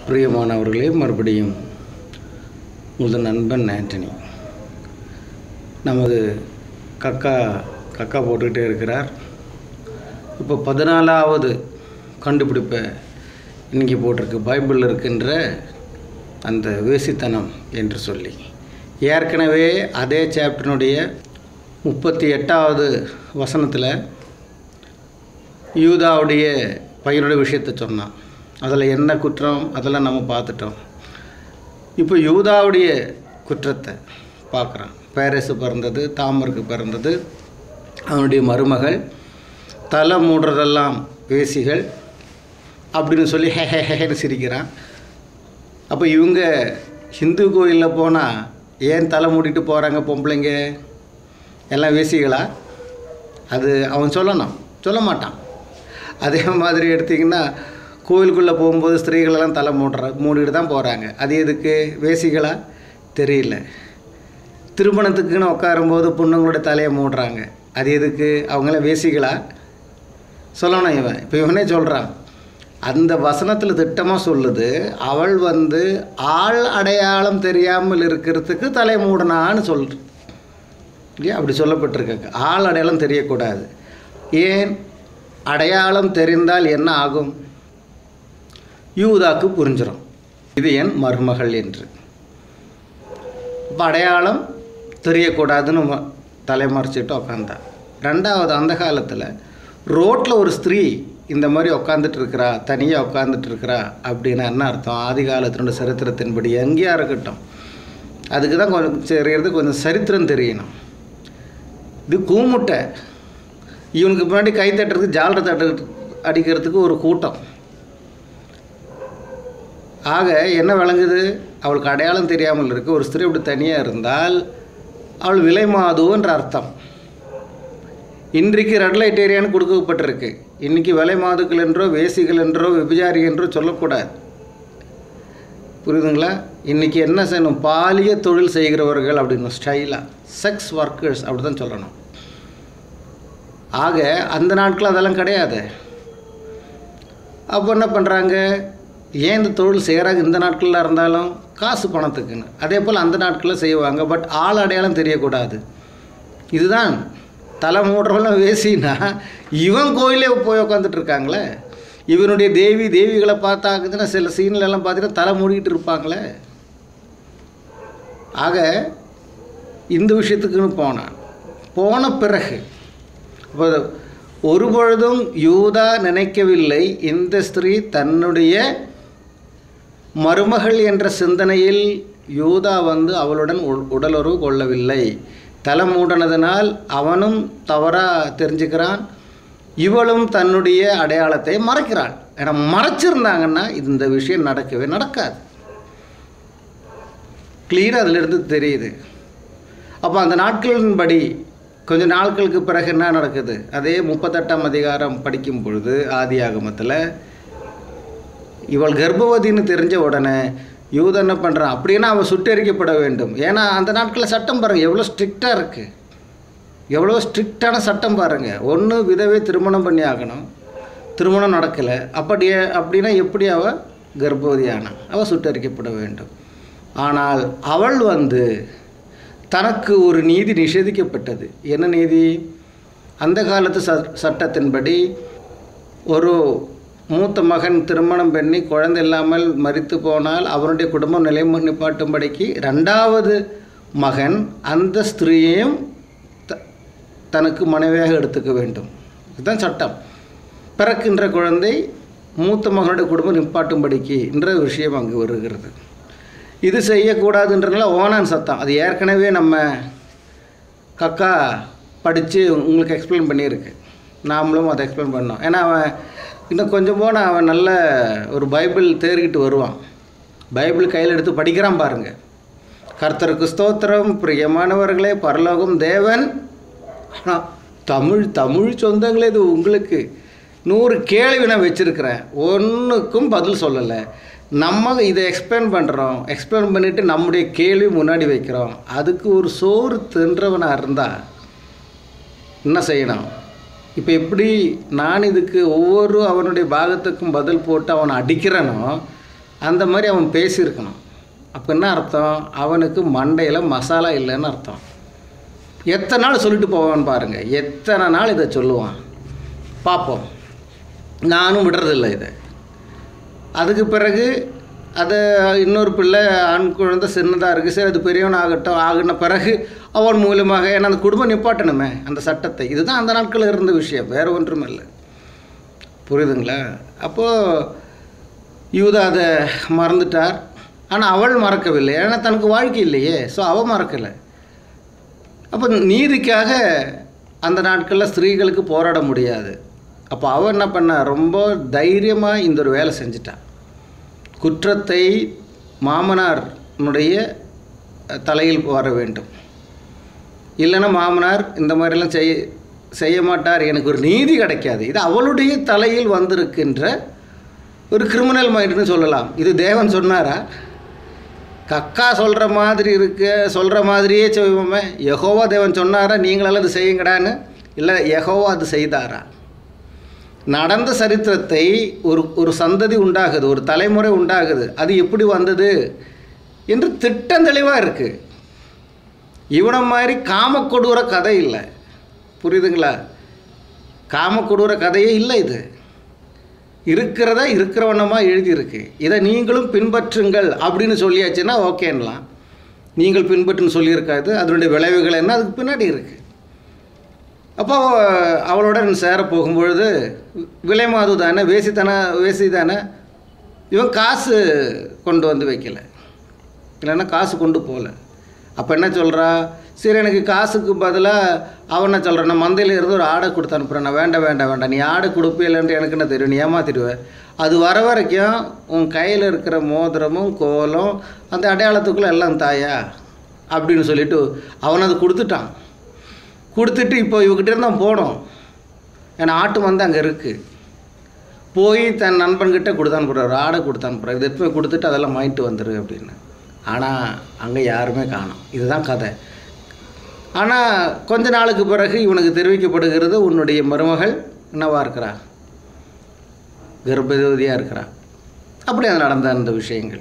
பிரியமானவர்களே, மறுபடியும் உங்களது நண்பன் ஆண்டனி. நமது கக்கா போட்டுக்கிட்டே இருக்கிறார். இப்போ 14வது கண்டுபிடிப்பை இன்றைக்கி போட்டிருக்கு. பைபிளில் இருக்கின்ற அந்த வேசித்தனம் என்று சொல்லி. ஏற்கனவே அதே சாப்டனுடைய 38வது வசனத்தில் யூதாவுடைய பையனுடைய விஷயத்தை சொன்னான். அதில் என்ன குற்றம் அதெல்லாம் நம்ம பார்த்துட்டோம். இப்போ யூதாவுடைய குற்றத்தை பார்க்குறான். பேரேசு பிறந்தது, தாமருக்கு பிறந்தது, அவனுடைய மருமகள், தலை மூடுறதெல்லாம் வேசிகள் அப்படின்னு சொல்லி ஹேன்னு சிரிக்கிறான். அப்போ இவங்க ஹிந்து கோயிலில் போனால் ஏன் தலை மூடிட்டு போகிறாங்க பொம்பளைங்க எல்லாம் வேசிகளா? அது அவன் சொல்லணும், சொல்ல மாட்டான். அதே மாதிரி எடுத்திங்கன்னா கோயிலுக்குள்ளே போகும்போது ஸ்திரீகளெல்லாம் தலை மூடிட்டு தான் போகிறாங்க. அது எதுக்கு? வேசிகளா? தெரியல. திருமணத்துக்குன்னு உட்காரும்போது பொண்ணுங்களோட தலையை மூடுறாங்க. அது எதுக்கு? அவங்களாம் வேசிகளா? சொல்லணும். இப்போ இவனே சொல்கிறான். அந்த வசனத்தில் திட்டமாக சொல்லுது, அவள் ஆள் அடையாளம் தெரியாமல் இருக்கிறதுக்கு தலை மூடனான்னு சொல்ற இல்லையா? அப்படி சொல்லப்பட்டிருக்க. ஆள் அடையாளம் தெரியக்கூடாது. ஏன்? அடையாளம் தெரிந்தால் என்ன ஆகும்? யூதாக்கு புரிஞ்சிடும் இது என் மருமகள் என்று. இப்போ அடையாளம் தெரியக்கூடாதுன்னு தலைமறைச்சிட்டு உக்காந்தான். ரெண்டாவது, அந்த காலத்தில் ரோட்டில் ஒரு ஸ்திரீ இந்த மாதிரி உக்காந்துட்டு இருக்கிறா, தனியாக உட்காந்துட்டு இருக்கிறா அப்படின்னா என்ன அர்த்தம்? ஆதி காலத்தினோட சரித்திரத்தின்படி எங்கேயா இருக்கட்டும், அதுக்கு தான் கொஞ்சம் சரித்திரம் தெரியணும். இது கூமுட்டை. இவனுக்கு முன்னாடி கை தட்டுறதுக்கு ஜாலரை அடிக்கிறதுக்கு ஒரு கூட்டம். ஆக என்ன விளங்குது? அவளுக்கு அடையாளம் தெரியாமல் இருக்குது. ஒரு ஸ்திரீ இப்படி தனியாக இருந்தால் அவள் விலை மாதுன்ற அர்த்தம். இன்றைக்கு ரெட் லைட் ஏரியான்னு கொடுக்கப்பட்டிருக்கு. இன்றைக்கி விலை மாதுக்கள் என்றோ வேசிகள் என்றோ விபச்சாரி என்றோ சொல்லக்கூடாது. புரியுதுங்களா? இன்றைக்கி என்ன செய்யணும்? பாலிய தொழில் செய்கிறவர்கள் அப்படின்னு ஸ்டைலாக செக்ஸ் ஒர்க்கர்ஸ் அப்படி தான் சொல்லணும். ஆக அந்த நாட்கள் அதெல்லாம் கிடையாது. அப்போ என்ன பண்ணுறாங்க? ஏன் இந்த தொழில் செய்கிறாங்க? இந்த நாட்களில் இருந்தாலும் காசு பணத்துக்குன்னு. அதே போல் அந்த நாட்களில் செய்வாங்க. பட் ஆள் அடையாளம் தெரியக்கூடாது. இதுதான் தலை மூடுறவெல்லாம் வேசின்னா இவன் கோயிலே போய் உட்காந்துட்டு இருக்காங்களே. இவனுடைய தேவிகளை பார்த்தாக்குதுன்னா சில சீன்லெல்லாம் பார்த்தீங்கன்னா தலை மூடிக்கிட்டு இருப்பாங்களே. ஆக இந்த விஷயத்துக்குன்னு போன பிறகு இப்போ ஒரு பொழுதும் யூதா நினைக்கவில்லை இந்த ஸ்திரீ தன்னுடைய மருமகள் என்ற சிந்தனையில் யூதா அவளுடன் உடலுறவு கொள்ளவில்லை. தலை மூடனதனால் அவனும் தவறாக தெரிஞ்சுக்கிறான், இவளும் தன்னுடைய அடையாளத்தை மறைக்கிறாள். ஏன்னா மறைச்சிருந்தாங்கன்னா இந்த விஷயம் நடக்காது. கிளியராக அதிலிருந்து தெரியுது. அப்போ அந்த நாட்களின்படி கொஞ்ச நாட்களுக்கு பிறகு என்ன நடக்குது? அதே 38ஆம் அதிகாரம் படிக்கும் பொழுது ஆதியாகமத்தில் இவள் கர்ப்பவதின்னு தெரிஞ்ச உடனே யூதா என்ன பண்ணுறான்? அப்படின்னா அவள் சுட்டெரிக்கப்பட வேண்டும். ஏன்னா அந்த நாட்களில் சட்டம் பாருங்கள் எவ்வளோ ஸ்ட்ரிக்டாக இருக்குது. எவ்வளோ ஸ்ட்ரிக்டான சட்டம் பாருங்கள். ஒன்று விதவை திருமணம் பண்ணி ஆகணும், திருமணம் நடக்கலை அப்படின்னா எப்படி அவள் கர்ப்பவதியான அவள் சுட்டெரிக்கப்பட வேண்டும். ஆனால் அவள் தனக்கு ஒரு நீதி நிஷேதிக்கப்பட்டது. என்ன நீதி? அந்த காலத்து சட்டத்தின்படி ஒரு மூத்த மகன் திருமணம் பண்ணி குழந்தை இல்லாமல் மரித்து போனால் அவனுடைய குடும்பம் நிப்பாட்டும்படிக்கு ரெண்டாவது மகன் அந்த ஸ்திரீயையும் தனக்கு மனைவியாக எடுத்துக்க வேண்டும். இதுதான் சட்டம். பிறக்கின்ற குழந்தை மூத்த மகனுடைய குடும்பம் நிப்பாட்டும்படிக்கு என்ற விஷயம் அங்கு வருகிறது. இது செய்யக்கூடாதுன்றதுனால ஓனான் சத்தம். அது ஏற்கனவே நம்ம கக்கா படித்து உங்களுக்கு எக்ஸ்பிளைன் பண்ணியிருக்கு. நாமளும் அதை எக்ஸ்பிளைன் பண்ணோம். ஏன்னா அவன் இன்னும் கொஞ்சம் போனால் அவன் நல்ல ஒரு பைபிள் தேர்கிட்டு வருவான். பைபிள் கையில் எடுத்து படிக்கிறான் பாருங்கள். கர்த்தருக்கு ஸ்தோத்திரம், பிரியமானவர்களே, பரலோகம் தேவன். ஆனால் தமிழ் சொந்தங்களே, இது உங்களுக்கு 100 கேள்வி நான் வச்சுருக்கிறேன், ஒன்றுக்கும் பதில் சொல்லலை. நம்ம இதை எக்ஸ்பிளைன் பண்ணிவிட்டு நம்முடைய கேள்வி முன்னாடி வைக்கிறோம். அதுக்கு ஒரு சோறு தின்றவனாக இருந்தால் என்ன செய்யணும்? இப்போ எப்படி நான் இதுக்கு ஒவ்வொரு அவனுடைய பாகத்துக்கும் பதில் போட்டு அவனை அடிக்கிறனோ, அந்த மாதிரி அவன் பேசியிருக்கணும். அப்போ என்ன அர்த்தம்? அவனுக்கு மண்டையில் மசாலா இல்லைன்னு அர்த்தம். எத்தனை நாள் சொல்லிட்டு போவான்னு பாருங்கள், எத்தனை நாள் இதை சொல்லுவான் பார்ப்போம். நானும் விடுறதில்லை இதை. அதுக்கு பிறகு அதை இன்னொரு பிள்ளை ஆண் குழந்தை சின்னதாக இருக்குது, சரி அது பெரியவன் ஆகட்டும், ஆகின பிறகு அவன் மூலமாக, ஏன்னா அந்த குடும்பம் நிப்பாட்டணுமே அந்த சட்டத்தை. இதுதான் அந்த நாட்களில் இருந்த விஷயம், வேறு ஒன்றும் இல்லை. புரியுதுங்களா? அப்போது யூதா அதை மறந்துட்டார். ஆனால் அவள் மறக்கவில்லை, ஏன்னா தனக்கு வாழ்க்கை இல்லையே, ஸோ அவள் மறக்கலை. அப்போ நீதிக்காக அந்த நாட்களில் ஸ்திரீகளுக்கு போராட முடியாது. அப்போ அவள் என்ன பண்ணா, ரொம்ப தைரியமாக இந்த ஒரு வேலை செஞ்சிட்டான். குற்றத்தை மாமனாருடைய தலையில் வர வேண்டும், இல்லைன்னா மாமனார் இந்த மாதிரிலாம் செய்ய மாட்டார், எனக்கு ஒரு நீதி கிடைக்காது. இது அவளுடைய தலையில் வந்திருக்கின்ற ஒரு கிரிமினல் மைண்டுன்னு சொல்லலாம். இது தேவன் சொன்னாரா? கக்கா சொல்கிற மாதிரி சொல்கிற மாதிரியே செய்வோமே. யெகோவா தேவன் சொன்னாரா நீங்களெல்லாம் அது செய்யுங்கடான்னு? இல்லை, யெகோவா அது செய்தாரா? நடந்த சரித்திரத்தை ஒரு சந்ததி உண்டாகுது, ஒரு தலைமுறை உண்டாகுது, அது எப்படி வந்தது என்று திட்டம் தெளிவாக இருக்குது. இவனை மாதிரி காமக்கொடூர கதை இல்லை. புரியுதுங்களா? காமக்கொடூர கதையே இல்லை. இது இருக்கிறதா இருக்கிறவனமாக எழுதியிருக்கு. இதை நீங்களும் பின்பற்றுங்கள் அப்படின்னு சொல்லியாச்சுன்னா ஓகேன்னலாம். நீங்கள் பின்பற்றுன்னு சொல்லியிருக்காது, அதனுடைய விளைவுகள் என்ன அதுக்கு பின்னாடி இருக்குது. அப்போ அவளோட சேர போகும்பொழுது விலை மாது தானே, வேசி தானே, இவன் காசு கொண்டு வந்து வைக்கலை, இல்லைன்னா காசு கொண்டு போகல. அப்போ என்ன சொல்கிறா, சரி எனக்கு காசுக்கு பதிலாக அவன் என்ன சொல்கிறான், நான் மந்தையில் இருந்து ஒரு ஆடை கொடுத்து அனுப்புகிறேன். நான் வேண்டாம், நீ ஆடை கொடுப்பில்லைன்ட்டு எனக்கு என்ன தெரியும், நீ ஏமாத்திடுவேன். அது வர வரைக்கும் உன் கையில் இருக்கிற மோதிரமும் கோலம் அந்த அடையாளத்துக்குள்ளே எல்லாம் தாயா அப்படின்னு சொல்லிவிட்டு அவன் அது கொடுத்துட்டான். கொடுத்துட்டு இப்போ இவகிட்ட இருந்தால் போனோம், ஏன்னா ஆட்டு வந்து அங்கே இருக்குது. போய் தன் நண்பன்கிட்ட கொடுத்து அனுப்புகிறார், ஆடை கொடுத்து அனுப்புகிறார், இது எப்போ கொடுத்துட்டு அதெல்லாம் வாங்கிட்டு வந்துரு அப்படின்னு. ஆனால் அங்கே யாருமே காணோம். இதுதான் கதை. ஆனால் கொஞ்ச நாளுக்கு பிறகு இவனுக்கு தெரிவிக்கப்படுகிறது, உன்னுடைய மருமகள் என்னவா இருக்கிறா, கர்ப்பவதியாக இருக்கிறா. அப்படி அது நடந்த அந்த விஷயங்கள்.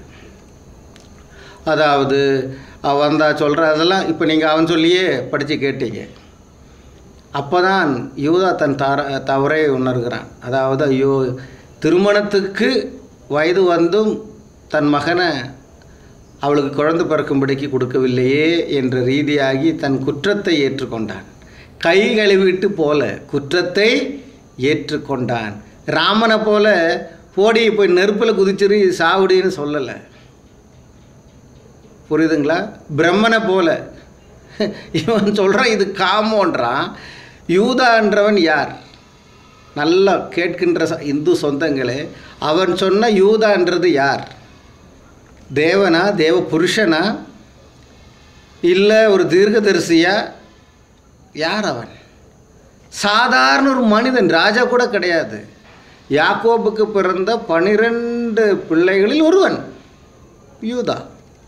அதாவது அவன் வந்தா சொல்கிற அதெல்லாம் இப்போ நீங்கள் அவன் சொல்லியே படித்து கேட்டீங்க. அப்போ தான் யூதா தன் தவறை உணர்கிறான். அதாவது ஐயோ, திருமணத்துக்கு வயது வந்தும் தன் மகனை அவளுக்கு குழந்தை பிறக்கும்படிக்கு கொடுக்கவில்லையே என்ற ரீதியாகி தன் குற்றத்தை ஏற்றுக்கொண்டான். கை கழுவிட்டு போல குற்றத்தை ஏற்றுக்கொண்டான். ராமனை போல போடி போய் நெருப்பில் குதிச்சிரு சாவுடின்னு சொல்லலை. புரியுதுங்களா? பிரம்மனை போல இவன் சொல்கிறான் இது காமோன்றான். யூதான்றவன் யார்? நல்லா கேட்கின்ற இந்து சொந்தங்களே, அவன் சொன்ன யூதான்றது யார்? தேவனா, தேவ புருஷனா, இல்லை ஒரு தீர்க்கதரிசியா? யார் அவன்? சாதாரண ஒரு மனிதன், ராஜா கூட கிடையாது. யாக்கோபுக்கு பிறந்த 12 பிள்ளைகளில் ஒருவன் யூதா.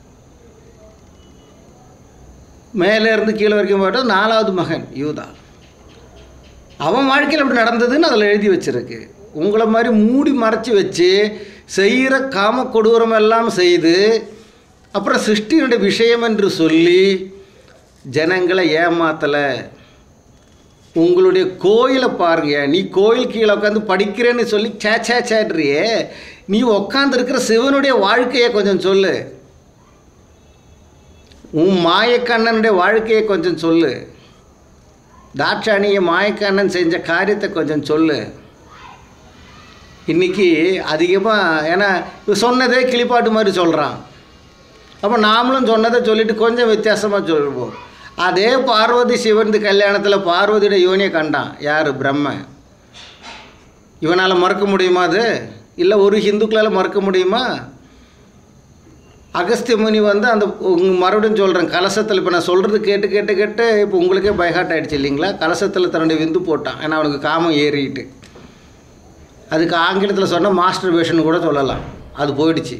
மேலே இருந்து கீழே வரைக்கும் போய்ட்டு 4வது மகன் யூதா. அவன் வாழ்க்கையில் அப்படி நடந்ததுன்னு அதில் எழுதி வச்சிருக்கு. உங்களை மாதிரி மூடி மறைச்சி வச்சு செய்கிற காம கொடூரம் எல்லாம் செய்து அப்புறம் சிருஷ்டியினுடைய விஷயம் என்று சொல்லி ஜனங்களை ஏமாத்தலை. உங்களுடைய கோயிலை பாருங்க, நீ கோயில் கீழே உட்காந்து படிக்கிறேன்னு சொல்லி சேட்றியே, நீ உட்காந்துருக்கிற சிவனுடைய வாழ்க்கையை கொஞ்சம் சொல்லு, உன் மாயக்கண்ணனுடைய வாழ்க்கையை கொஞ்சம் சொல்லு, தாட்சாணிய மாயக்கண்ணன் செஞ்ச காரியத்தை கொஞ்சம் சொல்லு. இன்றைக்கி அதிகமாக ஏன்னா சொன்னதே கிளிப்பாட்டு மாதிரி சொல்கிறான். அப்போ நாமளும் சொன்னதை சொல்லிவிட்டு கொஞ்சம் வித்தியாசமாக சொல்லுவோம். அதே பார்வதி சிவன் கல்யாணத்தில் பார்வதியோட யோனியை கண்டான் யார்? பிரம்ம. இவனால் மறக்க முடியுமா அது? இல்லை ஒரு ஹிந்துக்களால் மறக்க முடியுமா? அகஸ்திய முனி வந்து அந்த மறுபடியும் சொல்கிறேன், கலசத்தில் இப்போ நான் சொல்கிறது கேட்டு இப்போ உங்களுக்கே பைஹார்ட் ஆகிடுச்சு இல்லைங்களா? கலசத்தில் தன்னுடைய விந்து போட்டான், ஏன்னா அவனுக்கு காமம் ஏறிக்கிட்டு. அதுக்கு ஆங்கிலத்தில் சொன்னால் மாஸ்டர் பேஷன் கூட சொல்லலாம். அது போயிடுச்சு.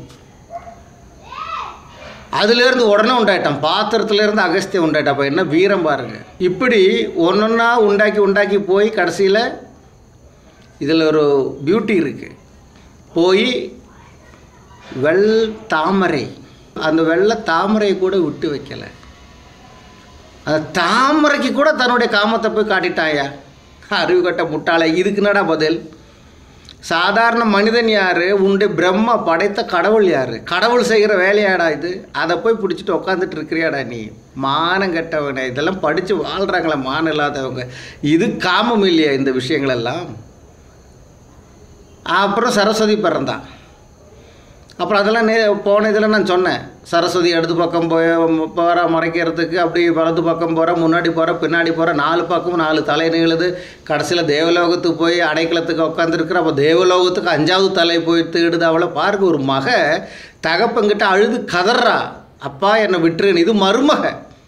அதுலேருந்து உடனே உண்டாயிட்டான், பாத்திரத்துலேருந்து அகஸ்தியம் உண்டாயிட்டான். அப்போ என்ன வீரம் பாருங்கள். இப்படி ஒன்றொன்னா உண்டாக்கி போய் கடைசியில் இதில் ஒரு பியூட்டி இருக்குது. போய் தாமரை, அந்த வெள்ளை தாமரையை கூட விட்டு வைக்கலை. அந்த தாமரைக்கு கூட தன்னுடைய காமத்தை போய் காட்டிட்டாயா? அறிவு கட்ட முட்டாளை. இதுக்கு என்னடா பதில்? சாதாரண மனிதன் யார்? உன்னுடைய பிரம்மா படைத்த கடவுள் யார்? கடவுள் செய்கிற வேலையாடா இது? அதை போய் பிடிச்சிட்டு உட்காந்துட்டு இருக்கிறியாடா நீ? மானம் கெட்டவனே. இதெல்லாம் படித்து வாழ்கிறாங்களே மானம் இல்லாதவங்க. இது காமம் இல்லையா இந்த விஷயங்களெல்லாம்? அப்புறம் சரஸ்வதி பிறந்தான். அப்புறம் அதெல்லாம் போன இதில் நான் சொன்னேன். சரஸ்வதி இடது பக்கம் போகிற மறைக்கிறதுக்கு, அப்படி வலது பக்கம் போகிற, முன்னாடி போகிற, பின்னாடி போகிற, 4 பக்கமும் 4 தலை நீளுது. கடைசியில் தேவலோகத்துக்கு போய் அடைக்கலத்துக்கு உட்காந்துருக்குற. அப்போ தேவலோகத்துக்கு 5வது தலை போய் தேடுது. அவளை பாருங்க, ஒரு மக தகப்பங்கிட்ட அழுது கதறா, அப்பா என்னை விட்டுருன்னு. இது மருமக,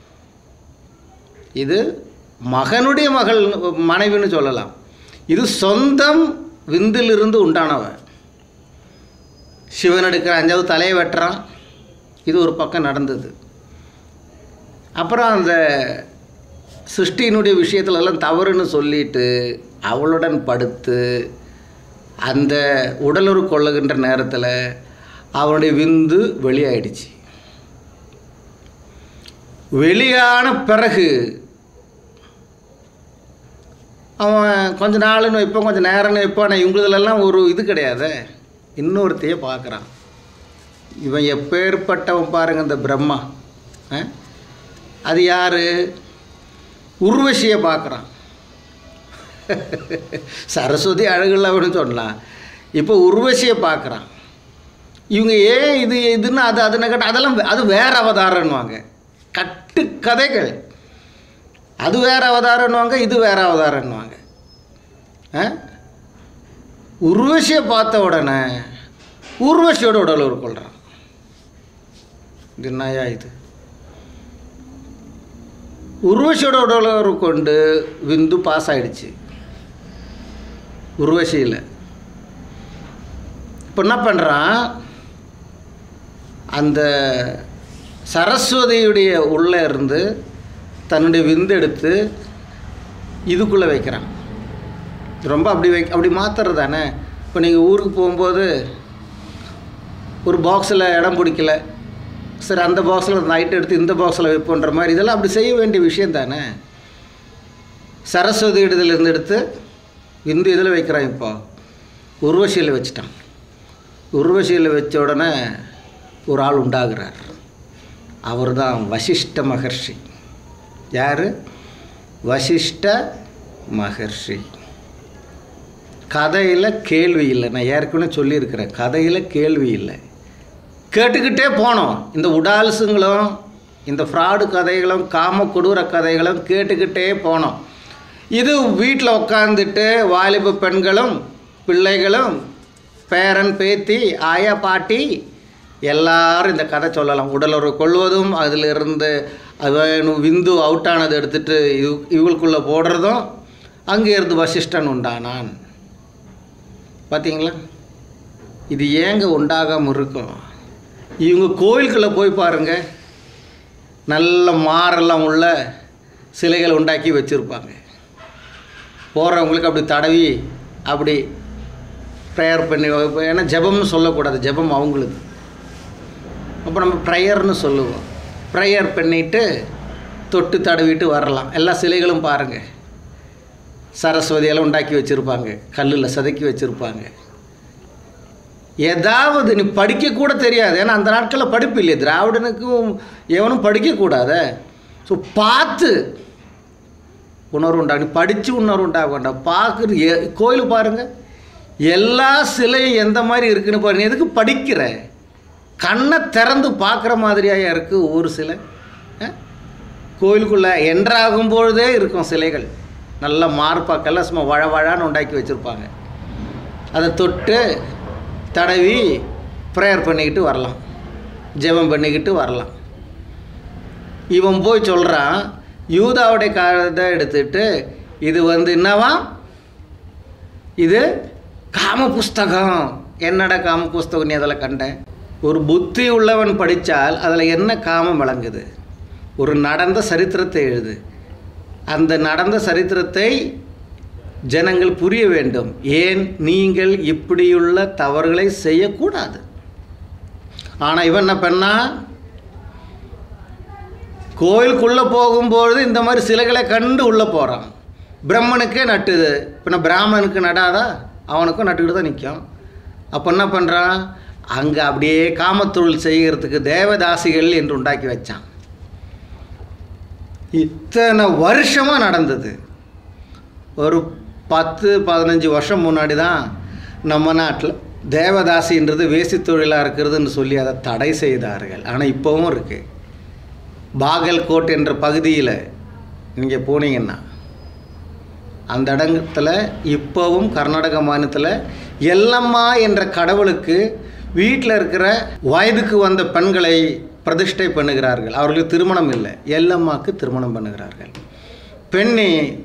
இது மகனுடைய மனைவின்னு சொல்லலாம். இது சொந்தம் விந்திலிருந்து உண்டானவன். சிவன் எடுக்கிற 5வது தலையை வெட்டுறான். இது ஒரு பக்கம் நடந்தது. அப்புறம் அந்த சிருஷ்டியினுடைய விஷயத்துலலாம் தவறுன்னு சொல்லிட்டு அவளுடன் படுத்து அந்த உடலுறு கொள்ளுகின்ற நேரத்தில் அவனுடைய விந்து வெளியாயிடுச்சு. வெளியான பிறகு அவன் கொஞ்ச நாள்னு வைப்பான், கொஞ்சம் நேரம்னு வைப்பான். ஆனால் இவங்களதெல்லாம் ஒரு இது கிடையாது. இன்னொருத்தையே பார்க்குறான். இவன் எப்பேற்பட்டவன் பாருங்கள், இந்த பிரம்மா. அது யார்? உர்வசியை பார்க்குறான். சரஸ்வதி அழகுள்ளவன்னு சொல்லலாம். இப்போ உர்வசியை பார்க்குறான். இவங்க ஏன் இதுன்னு அதுன்னு கேட்டால் அதெல்லாம் அது வேறு அவதாரம்னுவாங்க. கட்டு கதைகள். அது வேறு அவதாரம்னுவாங்க, இது வேறு அவதாரம்னுவாங்க. உர்வசியை பார்த்த உடனே ஊர்வசியோட உடல் கொள்கிறான். இது என்னையா இது? உர்வசியோட உடல் கொண்டு விந்து பாஸ் ஆகிடுச்சு உர்வசியில். இப்போ என்ன பண்ணுறான்? அந்த சரஸ்வதியுடைய உள்ளே இருந்து தன்னுடைய விந்து எடுத்து இதுக்குள்ளே வைக்கிறான். ரொம்ப அப்படி மாற்றுறது தானே. இப்போ நீங்கள் ஊருக்கு போகும்போது ஒரு பாக்ஸில் இடம் பிடிக்கல, சரி அந்த பாக்ஸில் நைட்டு எடுத்து இந்த பாக்ஸில் வைப்போன்ற மாதிரி, இதெல்லாம் அப்படி செய்ய வேண்டிய விஷயம் தானே. சரஸ்வதி இடத்துலேருந்து எடுத்து விந்து இதில் வைக்கிறான். இப்போ உர்வசியில் வச்சுட்டான். உர்வசியில் வச்ச உடனே ஒரு ஆள் உண்டாகிறார். அவர் தான் வசிஷ்ட மகர்ஷி. யார்? வசிஷ்ட மகர்ஷி. கதையில் கேள்வி இல்லை. நான் ஏற்கனவே சொல்லியிருக்கிறேன், கதையில் கேள்வி இல்லை. கேட்டுக்கிட்டே போனோம். இந்த உடால்ஸுங்களும் இந்த ஃப்ராடு கதைகளும் காம கொடூர கதைகளும் கேட்டுக்கிட்டே போனோம். இது வீட்டில் உட்காந்துட்டு வாலிப பெண்களும் பிள்ளைகளும் பேரன் பேத்தி ஆயா பாட்டி எல்லாரும் இந்த கதை சொல்லலாம். உடலுறவு கொள்வதும் அதிலிருந்து விந்து அவுட்டானதை எடுத்துகிட்டு இவளுக்குள்ளே போடுறதும், அங்கே இருந்து வசிஷ்டன் உண்டானான். பார்த்தீங்களா? இது ஏங்க உண்டாகாமல் இருக்கும்? இவங்க கோயிலுக்குள்ளே போய் பாருங்கள், நல்ல மாரெல்லாம் உள்ள சிலைகள் உண்டாக்கி வச்சுருப்பாங்க. போகிறவங்களுக்கு அப்படி தடவி அப்படி ப்ரேயர் பண்ணி, ஏன்னா ஜெபம்னு சொல்லக்கூடாது, ஜெபம் அவங்களுக்கு. அப்போ நம்ம ப்ரேயர்னு சொல்லுவோம். ப்ரேயர் பண்ணிவிட்டு தொட்டு தடவிட்டு வரலாம். எல்லா சிலைகளும் பாருங்கள், சரஸ்வதியெல்லாம் உண்டாக்கி வச்சுருப்பாங்க, கல்லில் செதுக்கி வச்சுருப்பாங்க. ஏதாவது நீ படிக்கக்கூட தெரியாது. ஏன்னா அந்த நாட்களில் படிப்பு இல்லையே, திராவிடனுக்கும் எவனும் படிக்கக்கூடாத. ஸோ பார்த்து உணர்வு உண்டாகும். நீ படித்து உணர்வு உண்டாக வேண்டாம். பார்க்குறது கோயில் பாருங்கள், எல்லா சிலையும் எந்த மாதிரி இருக்குன்னு பாருங்கள். எதுக்கு படிக்கிற? கண்ணை திறந்து பார்க்குற மாதிரியாக இருக்குது ஒவ்வொரு சிலை. கோயிலுக்குள்ளே என்ட்ராகும் பொழுதே இருக்கும் சிலைகள். நல்லா மார்பாக்கெல்லாம் சும்மா வழவாழான்னு உண்டாக்கி வச்சுருப்பாங்க. அதை தொட்டு தடவி ப்ரேயர் பண்ணிக்கிட்டு வரலாம், ஜெபம் பண்ணிக்கிட்டு வரலாம். இவன் போய் சொல்கிறான், யூதாவுடைய கதை எடுத்துட்டு இது என்னவா, இது காம புஸ்தகம். என்னடா காம புஸ்தகம் நீ அதில் கண்டேன்? ஒரு புத்தி உள்ளவன் படித்தால் அதில் என்ன காமம் விளங்குது? ஒரு நடந்த சரித்திரத்தை எழுது. அந்த நடந்த சரித்திரத்தை ஜனங்கள் புரிய வேண்டும். ஏன் நீங்கள் இப்படியுள்ள தவறுகளை செய்யக்கூடாது. ஆனால் இவன் என்ன பண்ணா, கோயிலுக்குள்ளே போகும்பொழுது இந்த மாதிரி சிலைகளை கண்டு உள்ளே போகிறான். பிரம்மனுக்கே நட்டுது, பின்ன பிராமணனுக்கு நடாதா? அவனுக்கும் நட்டுக்கிட்டு தான் நிற்கும். அப்போ என்ன பண்ணுறான், அங்கே அப்படியே காமத்தொழில் செய்கிறதுக்கு தேவதாசிகள் என்று உண்டாக்கி வச்சான். இத்தனை வருஷமாக நடந்தது. ஒரு 10-15 வருஷம் முன்னாடி தான் நம்ம நாட்டில் தேவதாசின்றது வேசி தொழிலாக இருக்கிறதுன்னு சொல்லி அதை தடை செய்தார்கள். ஆனால் இப்போவும் இருக்குது. பாகல்கோட் என்ற பகுதியில் நீங்கள் போனீங்கன்னா அந்த இடத்துல இப்போவும் கர்நாடக மாநிலத்தில் எல்லம்மா என்ற கடவுளுக்கு வீட்டில் இருக்கிற வயதுக்கு வந்த பெண்களை பிரதிஷ்டை பண்ணுகிறார்கள். அவர்களுக்கு திருமணம் இல்லை, எல்லம்மாவுக்கு திருமணம் பண்ணுகிறார்கள். பெண்ணை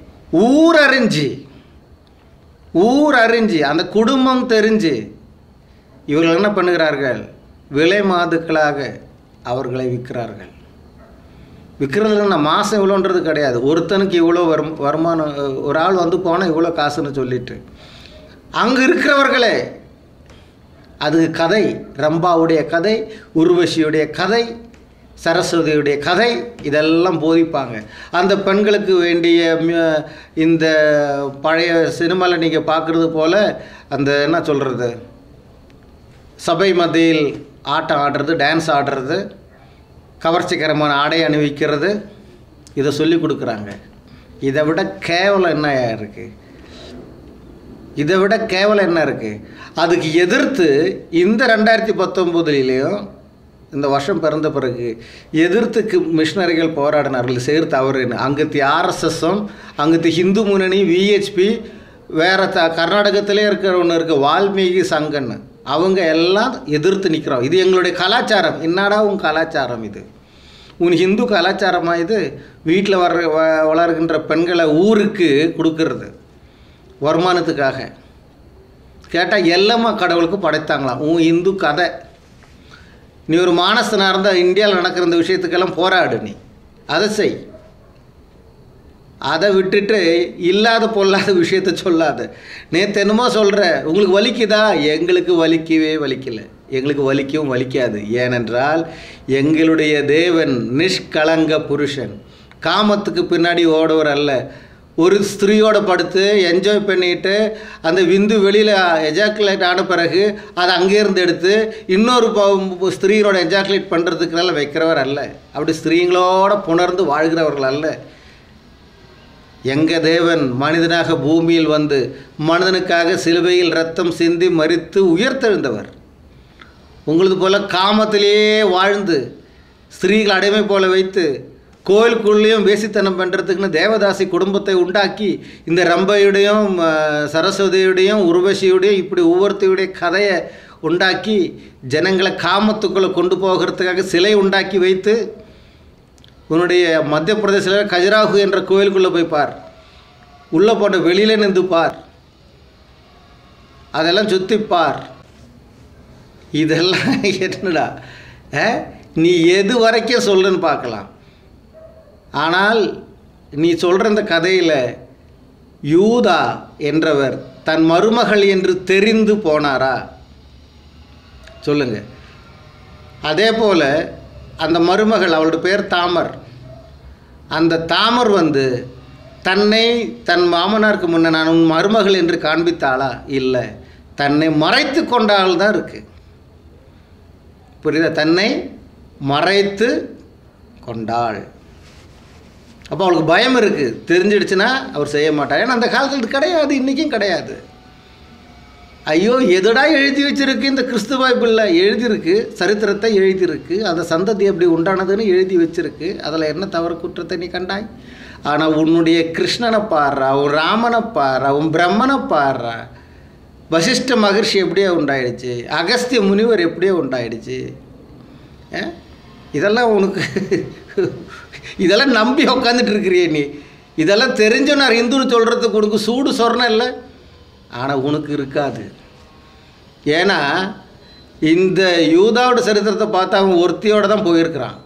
ஊரறிஞ்சு அந்த குடும்பம் தெரிஞ்சு இவர்கள் என்ன பண்ணுகிறார்கள், விலை மாதுக்களாக அவர்களை விற்கிறார்கள். விற்கிறதுல மாதம் இவ்வளோன்றது கிடையாது. ஒருத்தனுக்கு இவ்வளோ வருமானம், ஒரு ஆள் வந்து போனால் இவ்வளோ காசுன்னு சொல்லிட்டு அங்கே இருக்கிறவர்களே அதுக்கு கதை, ரம்பாவுடைய கதை, உர்வசியுடைய கதை, சரஸ்வதியுடைய கதை இதெல்லாம் போதிப்பாங்க. அந்த பெண்களுக்கு வேண்டிய இந்த பழைய சினிமாவில் நீங்கள் பார்க்குறது போல் அந்த என்ன சொல்கிறது, சபை மத்தியில் ஆட்டம் ஆடுறது, டான்ஸ் ஆடுறது, கவர்ச்சிகரமான ஆடை அணிவிக்கிறது, இதை சொல்லி கொடுக்குறாங்க. இதை விட கேவலம் என்ன இருக்குது? இதை விட கேவலம் என்ன இருக்குது? அதுக்கு எதிர்த்து இந்த 2019 இந்த வருஷம் பிறந்த பிறகு எதிர்த்துக்கு மிஷினரிகள் போராடினார்கள். செய்கிற தவறுன்னு அங்கத்தி ஆர்எஸ்எஸும் அங்கத்தி ஹிந்து முன்னணி விஹெச்பி வேறு கர்நாடகத்திலே இருக்கிற ஒன்று இருக்குது வால்மீகி சங்கன்னு, அவங்க எல்லாம் எதிர்த்து நிற்கிறோம். இது எங்களுடைய கலாச்சாரம். என்னடா உன் கலாச்சாரம்? இது உன் ஹிந்து கலாச்சாரமாக? இது வீட்டில் வளர்கின்ற பெண்களை ஊருக்கு கொடுக்கறது வருமானத்துக்காக. கேட்டால் எல்லம்மா கடவுளுக்கு படைத்தாங்களாம். உன் இந்து கதை. நீ ஒரு மானசனாக இருந்தால் இந்தியாவில் நடக்கிற இந்த விஷயத்துக்கெல்லாம் போராடு, நீ அதை செய். அதை விட்டுட்டு இல்லாத பொல்லாத விஷயத்த சொல்லாத. நேற்று என்னமோ சொல்கிற, உங்களுக்கு வலிக்குதா? எங்களுக்கு வலிக்கவே வலிக்கலை, எங்களுக்கு வலிக்கவும் வலிக்காது. ஏனென்றால் எங்களுடைய தேவன் நிஷ்கலங்க புருஷன், காமத்துக்கு பின்னாடி ஓடுவர் அல்ல. ஒரு ஸ்திரீயோடு படுத்து என்ஜாய் பண்ணிட்டு அந்த விந்து வெளியில் எஜாக்குலேட் ஆன பிறகு அதை அங்கேருந்து எடுத்து இன்னொரு ஸ்திரீயோட எஜாக்குலேட் பண்ணுறதுக்குனால வைக்கிறவர் அல்ல. அப்படி ஸ்திரீங்களோட புணர்ந்து வாழ்கிறவர்கள் அல்ல. எங்கள் தேவன் மனிதனாக பூமியில் வந்து மனிதனுக்காக சிலுவையில் இரத்தம் சிந்தி மரித்து உயர்த்தெழுந்தவர். உங்களது போல் காமத்திலேயே வாழ்ந்து ஸ்திரீகள் அடிமை போல வைத்து கோயிலுக்குள்ளேயும் வேசித்தனம் பண்ணுறதுக்குன்னு தேவதாசி குடும்பத்தை உண்டாக்கி இந்த ரம்பையுடையும் சரஸ்வதியுடையும் உர்வசியுடையும் இப்படி ஒவ்வொருத்தையுடைய கதையை உண்டாக்கி ஜனங்களை காமத்துக்குள்ளே கொண்டு போகிறதுக்காக சிலை உண்டாக்கி வைத்து, உன்னுடைய மத்திய பிரதேசத்தில் கஜராகு என்ற கோயிலுக்குள்ளே போய் பார், உள்ளே போட்ட வெளியில் நின்று பார், அதெல்லாம் சுற்றிப்பார். இதெல்லாம் என்னடா நீ எது வரைக்கும் சொல்லுன்னு பார்க்கலாம். ஆனால் நீ சொல்கிற இந்த கதையில் யூதா என்றவர் தன் மருமகள் என்று தெரிந்து போனாரா? சொல்லுங்க. அதே போல் அந்த மருமகள், அவளோட பேர் தாமர், அந்த தாமர் வந்து தன்னை தன் மாமனாருக்கு முன்னே நான் உன் மருமகள் என்று காண்பித்தாளா? இல்லை, தன்னை மறைத்து கொண்டாள் தான் இருக்கு. புரியுதா? தன்னை மறைத்து கொண்டாள். அப்போ அவளுக்கு பயம் இருக்குது. தெரிஞ்சிடுச்சுன்னா அவர் செய்ய மாட்டார். ஏன்னா அந்த காலத்தில் கிடையாது, இன்றைக்கும் கிடையாது. ஐயோ எதடா எழுதி வச்சிருக்கு இந்த கிறிஸ்து பைபிளில்? எழுதியிருக்கு, சரித்திரத்தை எழுதியிருக்கு, அந்த சந்ததி எப்படி உண்டானதுன்னு எழுதி வச்சிருக்கு. அதில் என்ன தவறு குற்றத்தை நீ கண்டாய்? ஆனால் உன்னுடைய கிருஷ்ணனை பாடுறா, உன் ராமனை பாடுறா, உன் பிரம்மனை பாடுறா, வசிஷ்ட மகர்ஷி எப்படியோ உண்டாயிடுச்சு, அகஸ்திய முனிவர் எப்படியோ உண்டாயிடுச்சு. இதெல்லாம் உனக்கு இதெல்லாம் நம்பி உக்காந்துட்டு இருக்கிறிய நீ. இதெல்லாம் தெரிஞ்ச நான் இந்துன்னு சொல்கிறதுக்கு உனக்கு சூடு சொரணம் இல்லை. ஆனால் உனக்கு இருக்காது. ஏன்னா இந்த யூதாவோட சரித்திரத்தை பார்த்தா அவன் ஒருத்தியோடு தான் போயிருக்கிறான்.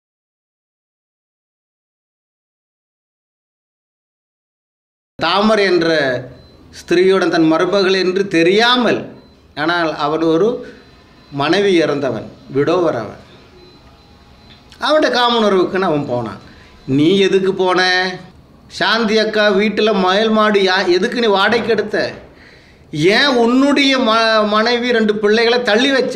தாமர் என்ற ஸ்திரீயோட தன் மருமகள் என்று தெரியாமல், ஆனால் அவன் ஒரு மனைவி இறந்தவன், விடோவர் அவன். அவனுடைய காமனுறவுக்குன்னு அவன் போனான். நீ எதுக்கு போன? சாந்தி அக்கா வீட்டில் மயல் மாடு எதுக்கு நீ வாடகைக்கு எடுத்த? ஏன் உன்னுடைய மனைவி 2 பிள்ளைகளை தள்ளி வச்ச?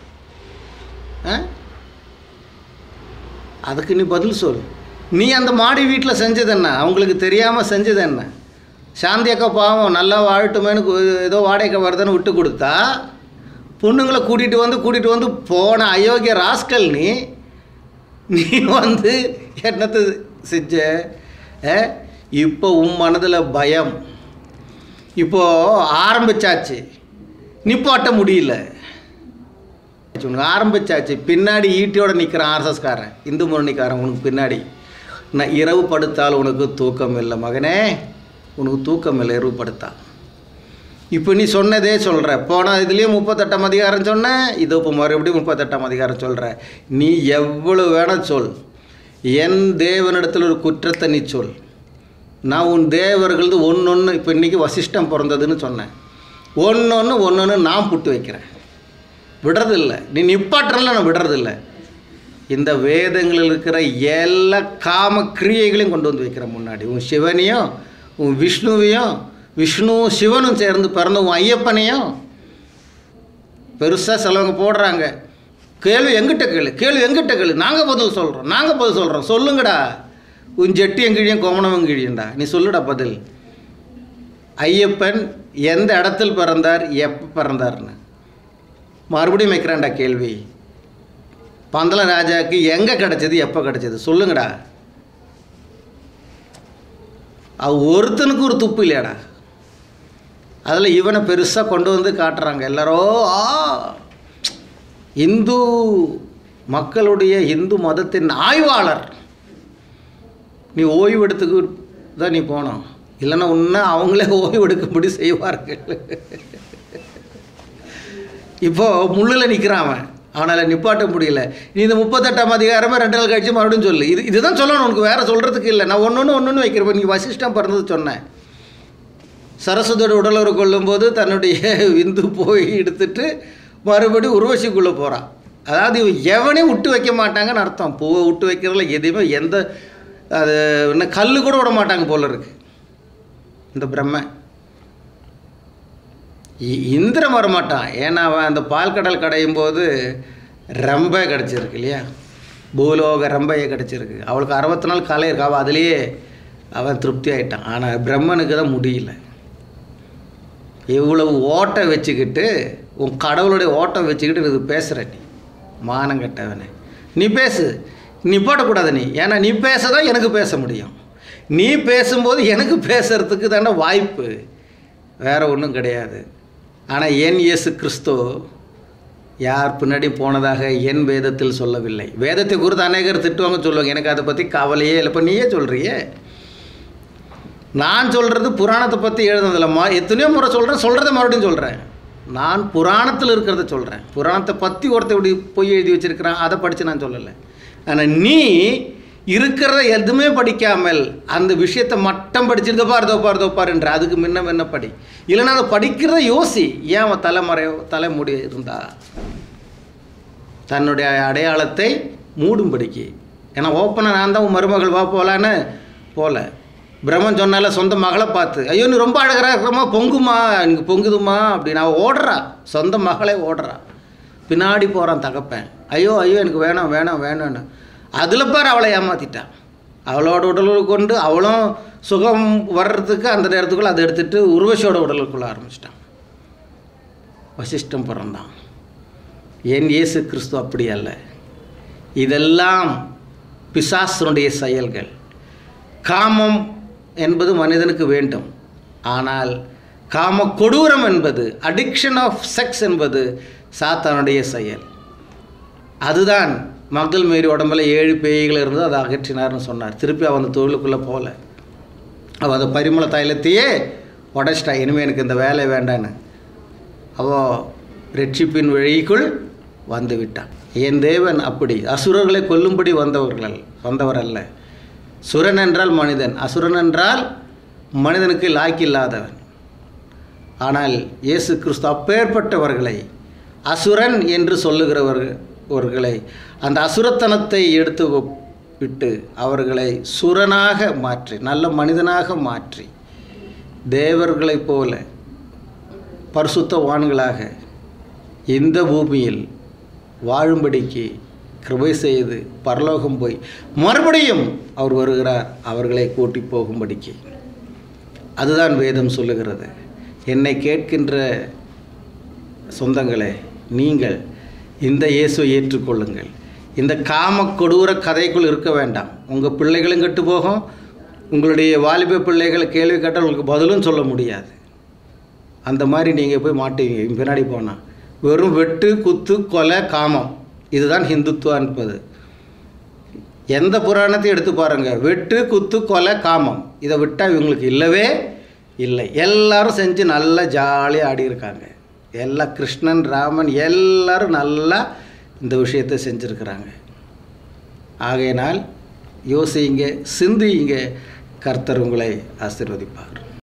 அதுக்கு நீ பதில் சொல். நீ அந்த மாடி வீட்டில் செஞ்சது என்ன? அவங்களுக்கு தெரியாமல் செஞ்சது என்ன? சாந்தி அக்கா பாவம் நல்லா வாழட்டுமேனு ஏதோ வாடகை வருதுன்னு விட்டு கொடுத்தா, பொண்ணுங்களை கூட்டிகிட்டு வந்து போன அயோக்கிய ராஸ்கல் நீ வந்து என்னத்தை செஞ்ச? இப்போ உன் மனதில் பயம். இப்போது ஆரம்பிச்சாச்சு, நிப்பாட்ட முடியல. ஆரம்பிச்சாச்சு. பின்னாடி ஈட்டியோட நிற்கிறான் ஆர்எஸ்எஸ்காரன், இந்து முன்னணிக்காரன் உனக்கு பின்னாடி. நான் இரவு படுத்தால் உனக்கு தூக்கம் இல்லை மகனே, உனக்கு தூக்கம் இல்லை இரவு படுத்தா. இப்போ நீ சொன்னதே சொல்கிற. போனால் இதுலேயும் 38ஆம் அதிகாரம் சொன்னேன், இது இப்போ மறுபடியும் 38ஆம் அதிகாரம் சொல்கிற. நீ எவ்வளோ வேணால் சொல், என் தேவனிடத்தில் ஒரு குற்றத்தை நீ சொல். நான் உன் தேவர்களது ஒன்று இப்போ இன்றைக்கி வசிஷ்டம் பிறந்ததுன்னு சொன்னேன். ஒன்று நான் புட்டு வைக்கிறேன், விடுறதில்லை. நீ நிப்பாட்டுறல, நான் விடுறதில்லை. இந்த வேதங்களில் இருக்கிற எல்லா காம கிரியைகளையும் கொண்டு வந்து வைக்கிறேன் முன்னாடி. உன் சிவனையும் உன் விஷ்ணுவையும், விஷ்ணுவும் சிவனும் சேர்ந்து பிறந்த உன் ஐயப்பனையும் பெருசாக சிலவங்க போடுறாங்க. கேள்வி எங்கிட்ட கேளு, நாங்கள் பதில் சொல்கிறோம். சொல்லுங்கடா, உன் ஜெட்டி எங்கிழியும் கோமணம் எங்கிழியண்டா, நீ சொல்லுடா பதில். ஐயப்பன் எந்த இடத்தில் பிறந்தார், எப்போ பிறந்தார்னு மறுபடியும் வைக்கிறான்டா கேள்வி. பந்தல ராஜாவுக்கு எங்கே கிடச்சது, எப்போ கிடச்சது, சொல்லுங்கடா. ஒருத்தனுக்கு ஒரு துப்பு இல்லையாடா. அதில் இவனை பெருசாக கொண்டு வந்து காட்டுறாங்க எல்லாரோ. இந்து மக்களுடைய, இந்து மதத்தின் ஆய்வாளர், நீ ஓய்வு எடுத்துக்கு தான் நீ போனோம், இல்லைன்னா இன்னும் அவங்களே ஓய்வு எடுக்கும்படி செய்வார்கள். இப்போது முள்ளில் நிற்கிறான் அவனால் நிப்பாட்ட முடியல. நீ இந்த 38ஆம் அதிகாரமே 2 நாள் கழிச்சு மறுபடியும் சொல்லு. இதுதான் சொல்லணும், உனக்கு வேறு சொல்கிறதுக்கு இல்லை. நான் ஒன்று வைக்கிறப்ப நீ வசிஷ்டம் பிறந்தது சொன்னேன். சரஸ்வதியோட உடலுறவு கொள்ளும்போது தன்னுடைய விந்து போய் எடுத்துட்டு மறுபடியும் உருவசிக்குள்ளே போகிறான். அதாவது எவனையும் விட்டு வைக்க மாட்டாங்கன்னு அர்த்தம். பூவை விட்டு வைக்கிறதுல எதையுமே எந்த அது இன்னும் கல் கூட விட மாட்டாங்க போல இருக்கு. இந்த பிரம்ம இந்திரன் வரமாட்டான். ஏன்னா அவன் அந்த பால் கடல் கடையும் போது ரம்பை கிடச்சிருக்கு இல்லையா, பூலோக ரம்பையை கிடச்சிருக்கு. அவளுக்கு 64 கலை இருக்கு, அவள் அதுலேயே அவன் திருப்தி ஆகிட்டான். ஆனால் பிரம்மனுக்கு தான் முடியல. இவ்வளவு ஓட்டை வச்சுக்கிட்டு, உன் கடவுளுடைய ஓட்டை வச்சுக்கிட்டு இது பேசுகிற நீ மானம் கட்டவனே. நீ பேசு, நீ போடக்கூடாது நீ. ஏன்னா நீ பேச தான் எனக்கு பேச முடியும். நீ பேசும்போது எனக்கு பேசுகிறதுக்கு தானே வாய்ப்பு, வேறு ஒன்றும் கிடையாது. ஆனால் என் இயேசு கிறிஸ்து யார் பின்னாடி போனதாக என் வேதத்தில் சொல்லவில்லை. வேதத்தை குறித்து அநேகர் திட்டுவாங்க, சொல்லுவாங்க. எனக்கு அதை பற்றி கவலையே இல்லை. இப்போ நீயே சொல்கிறியே. நான் சொல்கிறது புராணத்தை பற்றி எழுதுனதில்லம்மா, எத்தனையோ முறை சொல்கிறத மறுபடியும் சொல்கிறேன். நான் புராணத்தில் இருக்கிறத சொல்கிறேன். புராணத்தை பற்றி ஒருத்தர் இப்படி பொய் எழுதி வச்சுருக்கிறான், அதை படித்து நான் சொல்லலை. ஆனால் நீ இருக்கிறத எதுவுமே படிக்காமல் அந்த விஷயத்தை மட்டும் படிச்சுட்டு தோப்பாருன்ற அதுக்கு முன்ன படி. இல்லைன்னா அதை படிக்கிறத யோசி. ஏன் அவன் தலைமுடி இருந்தா தன்னுடைய அடையாளத்தை மூடும்படிக்கு. ஏன்னா ஓப்பனாக நான் தான் உன் மருமகள் வா போகலான்னு போல. பிரம்மன் சொன்னால சொந்த மகளை பார்த்து, ஐயோ நீ ரொம்ப அழகிறா பொங்குமா, எனக்கு பொங்குதுமா அப்படின்னு அவள் ஓடுறா. சொந்த மகளே ஓடுறா. பின்னாடி போகிறான் தகப்பேன், ஐயோ எனக்கு வேணும்னு. அதில் பார் அவளை ஏமாற்றிட்டான். அவளோட உடலுக்கு கொண்டு அவளும் சுகம் வர்றதுக்கு அந்த நேரத்துக்குள்ளே அதை எடுத்துகிட்டு உருவசியோட உடலுக்குள்ளே ஆரம்பிச்சிட்டான். வசிஷ்டம் பிறந்தான். என் இயேசு கிறிஸ்து அப்படி அல்ல. இதெல்லாம் பிசாசனுடைய செயல்கள். காமம் என்பது மனிதனுக்கு வேண்டும். ஆனால் காம கொடூரம் என்பது, அடிக்ஷன் ஆஃப் செக்ஸ் என்பது சாத்தானுடைய செயல். அதுதான் மக்தல் மேரி உடம்புல 7 பேய்கள் இருந்தது, அதை அகற்றினார்னு சொன்னார். திருப்பி அவன் அந்த தொழிலுக்குள்ளே போகல. அவள் அந்த பரிமள தைலத்தையே உடைச்சிட்டா. இனிமேல் எனக்கு இந்த வேலை வேண்டான்னு அவள் ரட்சிப்பின் வழிக்குள் வந்து விட்டான். என் தேவன் அப்படி அசுரர்களை கொல்லும்படி வந்தவர் அல்ல. சுரன் என்றால் மனிதன், அசுரன் என்றால் மனிதனுக்கு லாய்க்கு இல்லாதவன். ஆனால் இயேசு கிறிஸ்து அப்பேற்பட்டவர்களை அசுரன் என்று சொல்லுகிறவர்களை அந்த அசுரத்தனத்தை எடுத்து விட்டு அவர்களை சுரனாக மாற்றி நல்ல மனிதனாக மாற்றி தேவர்களைப் போல பரிசுத்தவான்களாக இந்த பூமியில் வாழும்படிக்கு கிருபை செய்து பரலோகம் போய் மறுபடியும் அவர் வருகிறார் அவர்களை கூட்டி போகும்படிக்கு. அதுதான் வேதம் சொல்லுகிறது. என்னை கேட்கின்ற சொந்தங்களே, நீங்கள் இந்த இயேசுவை ஏற்றுக்கொள்ளுங்கள். இந்த காம கொடூர கதைக்குள் இருக்க வேண்டாம். உங்கள் பிள்ளைகளும் கெட்டு போகும். உங்களுடைய வாலிப பிள்ளைகள் கேள்வி கேட்டால் உங்களுக்கு பதிலும் சொல்ல முடியாது. அந்த மாதிரி நீங்கள் போய் மாட்டுவீங்க பின்னாடி போனால். வெறும் வெட்டு குத்து கொலை காமம், இதுதான் ஹிந்துத்துவா என்பது. எந்த புராணத்தையும் எடுத்து பாருங்கள், வெட்டு குத்து கொலை காமம், இதை விட்டால் இவங்களுக்கு இல்லவே இல்லை. எல்லாரும் செஞ்சு நல்லா ஜாலியாக ஆடி இருக்காங்க. எல்லாம் கிருஷ்ணன் ராமன் எல்லாரும் நல்லா இந்த விஷயத்தை செஞ்சுருக்கிறாங்க. ஆகையினால் யோசிங்க, சிந்தியுங்க. கர்த்தர் உங்களை ஆசீர்வதிப்பார்.